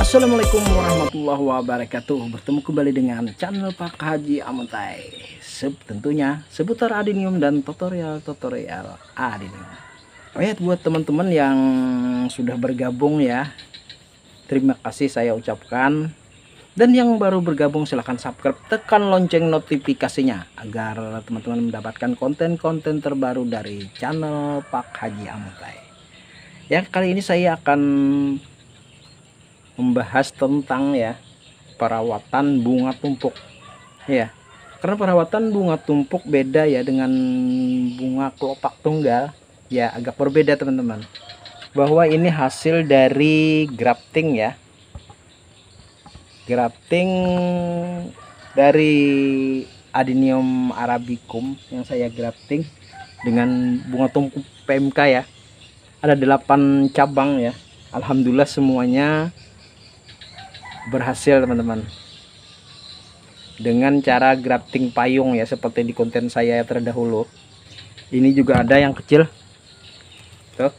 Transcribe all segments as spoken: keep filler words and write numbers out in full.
Assalamualaikum warahmatullahi wabarakatuh. Bertemu kembali dengan channel Pak Haji Amuntai. Seb tentunya seputar adenium dan tutorial-tutorial adenium. Oh ya, buat teman-teman yang sudah bergabung ya, terima kasih saya ucapkan. Dan yang baru bergabung silahkan subscribe, tekan lonceng notifikasinya agar teman-teman mendapatkan konten-konten terbaru dari channel Pak Haji Amuntai. Ya, kali ini saya akan membahas tentang ya perawatan bunga tumpuk ya, karena perawatan bunga tumpuk beda ya dengan bunga kelopak tunggal ya, agak berbeda teman-teman, bahwa ini hasil dari grafting ya, grafting dari adenium arabicum yang saya grafting dengan bunga tumpuk P M K ya. Ada delapan cabang ya, alhamdulillah semuanya berhasil teman-teman, dengan cara grafting payung ya, seperti di konten saya terdahulu. Ini juga ada yang kecil tuh.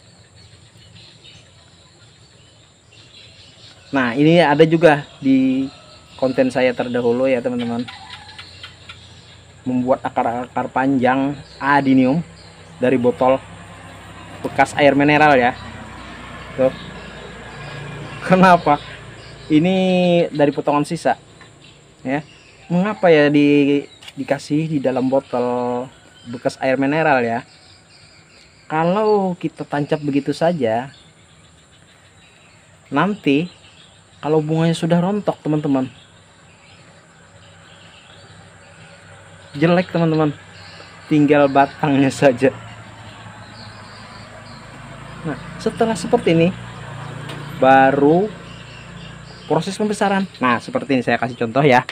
Nah, ini ada juga di konten saya terdahulu ya teman-teman, membuat akar-akar panjang adenium dari botol bekas air mineral ya tuh. Kenapa ini dari potongan sisa ya, mengapa ya di dikasih di dalam botol bekas air mineral ya? Kalau kita tancap begitu saja, nanti kalau bunganya sudah rontok teman-teman, jelek teman-teman, tinggal batangnya saja. Nah, setelah seperti ini baru proses pembesaran. Nah, seperti ini saya kasih contoh ya.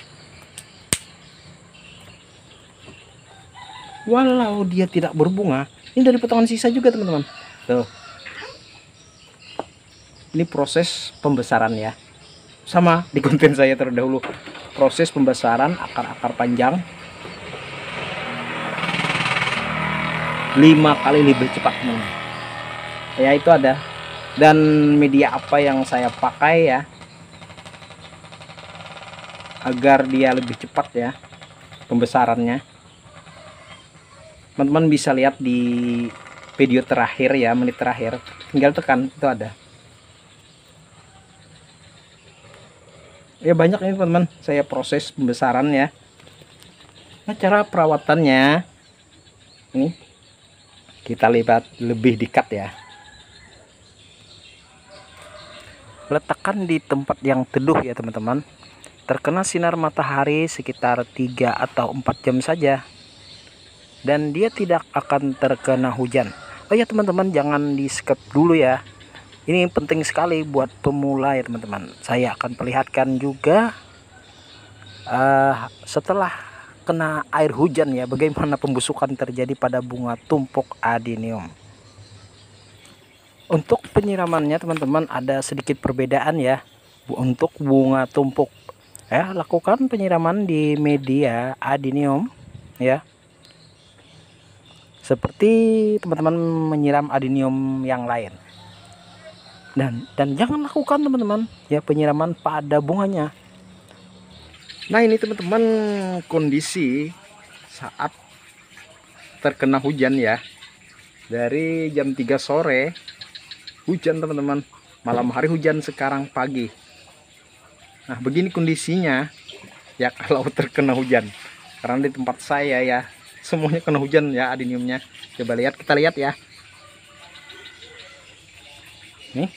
Walau dia tidak berbunga, ini dari potongan sisa juga teman-teman. Tuh. Ini proses pembesaran ya. Sama di konten saya terdahulu, proses pembesaran akar-akar panjang lima kali lebih cepat teman-teman. Ya, itu ada. Dan media apa yang saya pakai ya, agar dia lebih cepat ya pembesarannya, teman-teman bisa lihat di video terakhir ya, menit terakhir, tinggal tekan, itu ada ya. Banyak ini teman-teman saya proses pembesaran ya. Nah, cara perawatannya ini kita lihat lebih dekat ya. Letakkan di tempat yang teduh ya teman-teman, terkena sinar matahari sekitar tiga atau empat jam saja, dan dia tidak akan terkena hujan. Oh ya teman-teman, jangan di skip dulu ya, ini penting sekali buat pemula ya teman-teman. Saya akan perlihatkan juga uh, setelah kena air hujan ya, bagaimana pembusukan terjadi pada bunga tumpuk adenium. Untuk penyiramannya teman-teman ada sedikit perbedaan ya. Untuk bunga tumpuk ya, lakukan penyiraman di media adenium ya, seperti teman-teman menyiram adenium yang lain. Dan dan jangan lakukan teman-teman ya penyiraman pada bunganya. Nah, ini teman-teman kondisi saat terkena hujan ya, dari jam tiga sore hujan teman-teman, malam hari hujan, sekarang pagi. Nah, begini kondisinya ya kalau terkena hujan, karena di tempat saya ya semuanya kena hujan ya adeniumnya. Coba lihat, kita lihat ya, nih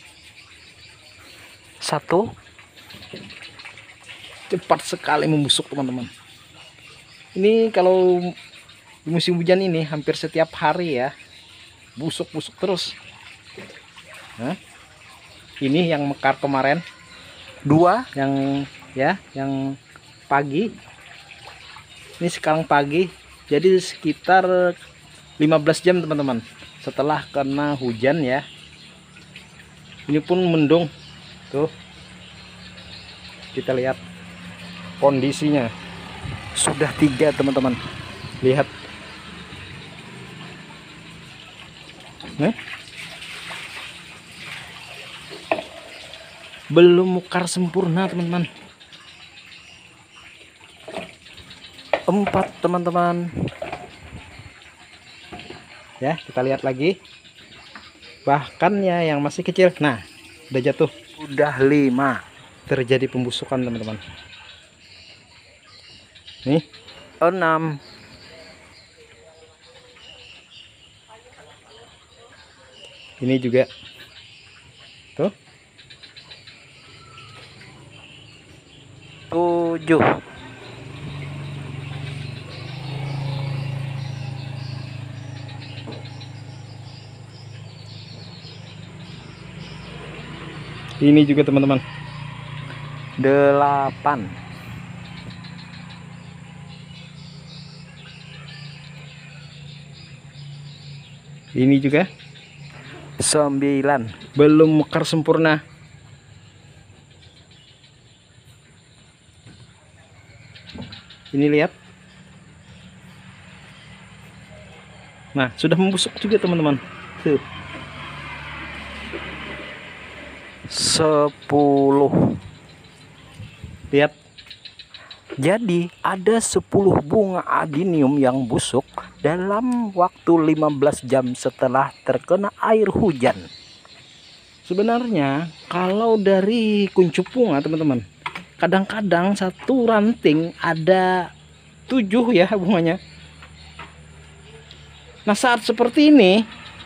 satu, cepat sekali membusuk teman-teman. Ini kalau di musim hujan ini hampir setiap hari ya, busuk-busuk terus. Nah, ini yang mekar kemarin dua, yang ya yang pagi, ini sekarang pagi, jadi sekitar lima belas jam teman-teman setelah kena hujan ya. Ini pun mendung tuh, kita lihat kondisinya sudah tiga teman-teman, lihat nih, belum mekar sempurna teman-teman. Empat teman-teman. Ya, kita lihat lagi. Bahkan ya yang masih kecil. Nah, udah jatuh. Udah lima. Terjadi pembusukan teman-teman. Nih, enam. Ini juga. Tuh. Tujuh. Ini juga teman-teman. Delapan. Ini juga. Sembilan. Belum mekar sempurna. Ini lihat. Nah, sudah membusuk juga teman-teman. Tuh. Sepuluh. Lihat. Jadi ada sepuluh bunga adenium yang busuk dalam waktu lima belas jam setelah terkena air hujan. Sebenarnya kalau dari kuncup bunga teman-teman, kadang-kadang satu ranting ada tujuh ya bunganya. Nah, saat seperti ini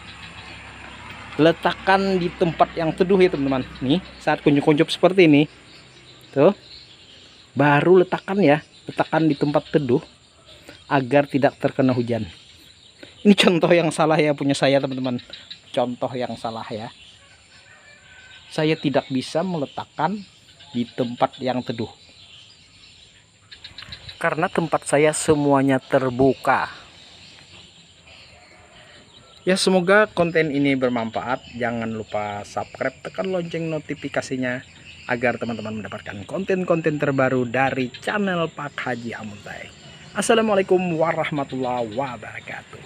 letakkan di tempat yang teduh ya teman-teman. Nih, saat kuncup-kuncup seperti ini, tuh, baru letakkan ya, letakkan di tempat teduh agar tidak terkena hujan. Ini contoh yang salah ya punya saya teman-teman. Contoh yang salah ya. Saya tidak bisa meletakkan di tempat yang teduh karena tempat saya semuanya terbuka. Ya, semoga konten ini bermanfaat. Jangan lupa subscribe, tekan lonceng notifikasinya agar teman-teman mendapatkan konten-konten terbaru dari channel Pak Haji Amuntai. Assalamualaikum warahmatullahi wabarakatuh.